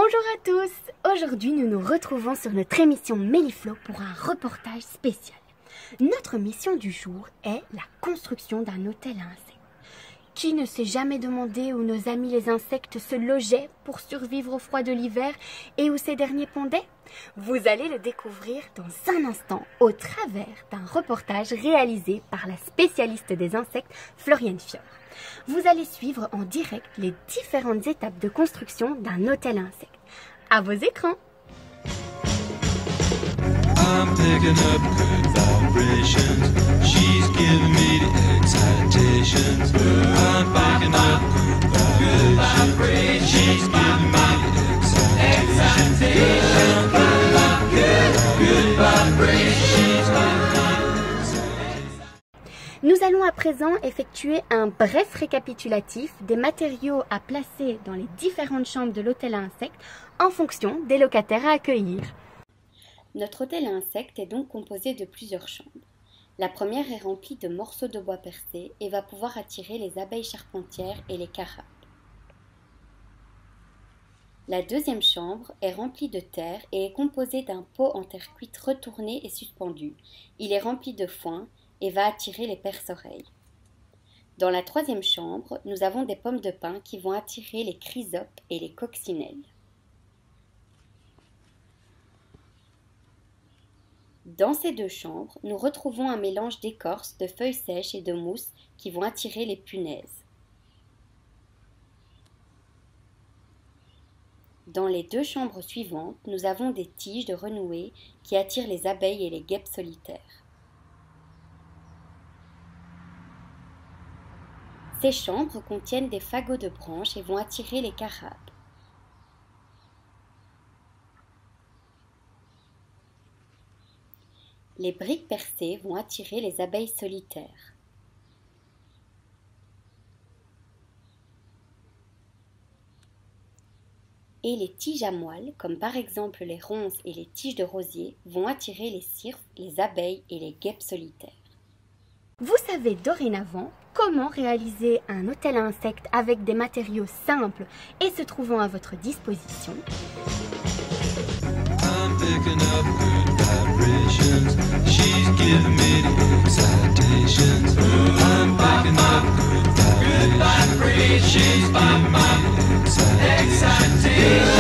Bonjour à tous. Aujourd'hui, nous nous retrouvons sur notre émission Méliflo pour un reportage spécial. Notre mission du jour est la construction d'un hôtel à insectes. Qui ne s'est jamais demandé où nos amis les insectes se logeaient pour survivre au froid de l'hiver et où ces derniers pondaient? Vous allez le découvrir dans un instant au travers d'un reportage réalisé par la spécialiste des insectes Floriane Fior. Vous allez suivre en direct les différentes étapes de construction d'un hôtel à insectes. À vos écrans! I'm picking up good vibrations. She's giving me the excitations. I'm picking up good vibrations. She's giving me the excitations. Good vibrations. Nous allons à présent effectuer un bref récapitulatif des matériaux à placer dans les différentes chambres de l'hôtel à insectes en fonction des locataires à accueillir. Notre hôtel à insectes est donc composé de plusieurs chambres. La première est remplie de morceaux de bois percés et va pouvoir attirer les abeilles charpentières et les carapes. La deuxième chambre est remplie de terre et est composée d'un pot en terre cuite retourné et suspendu. Il est rempli de foin et va attirer les perce-oreilles. Dans la troisième chambre, nous avons des pommes de pin qui vont attirer les chrysopes et les coccinelles. Dans ces deux chambres, nous retrouvons un mélange d'écorce, de feuilles sèches et de mousse qui vont attirer les punaises. Dans les deux chambres suivantes, nous avons des tiges de renouée qui attirent les abeilles et les guêpes solitaires. Ces chambres contiennent des fagots de branches et vont attirer les carapes. Les briques percées vont attirer les abeilles solitaires. Et les tiges à moelle, comme par exemple les ronces et les tiges de rosier, vont attirer les cirques, les abeilles et les guêpes solitaires. Vous savez dorénavant comment réaliser un hôtel à insectes avec des matériaux simples et se trouvant à votre disposition. I'm picking up good vibrations. She's giving me the excitations. I'm picking up good vibrations. She's giving me the excitations.